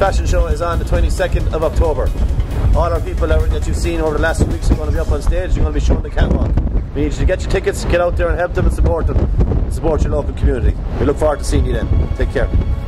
fashion show is on the 22nd of October. All our people that you've seen over the last 2 weeks are going to be up on stage. You're going to be showing the catwalk. We need you to get your tickets, get out there and help them and support them. Support your local community. We look forward to seeing you then. Take care.